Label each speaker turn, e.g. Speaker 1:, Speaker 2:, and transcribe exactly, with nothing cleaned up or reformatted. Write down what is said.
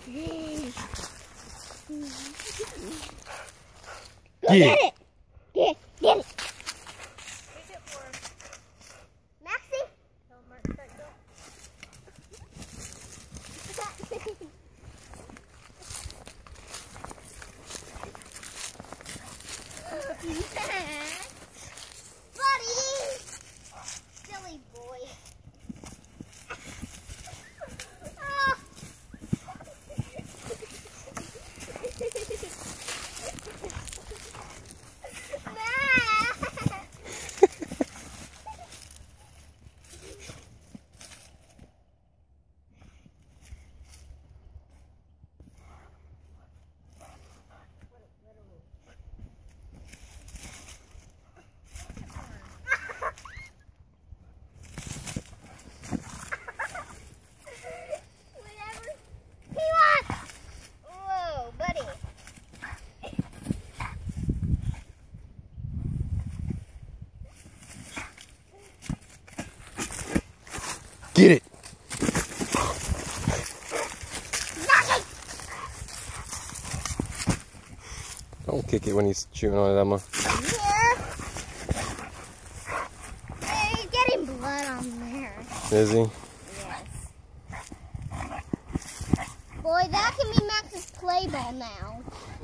Speaker 1: Go get, get it. Get, get it.
Speaker 2: Take it for him.
Speaker 1: Maxie?
Speaker 2: Tell him Mark to go.
Speaker 1: Buddy! Silly boy.
Speaker 3: Get it. Don't kick it when he's chewing on it, Emma.
Speaker 1: Here. Hey, getting blood on there.
Speaker 3: Is he?
Speaker 1: Yes. Boy, that can be Max's play ball now.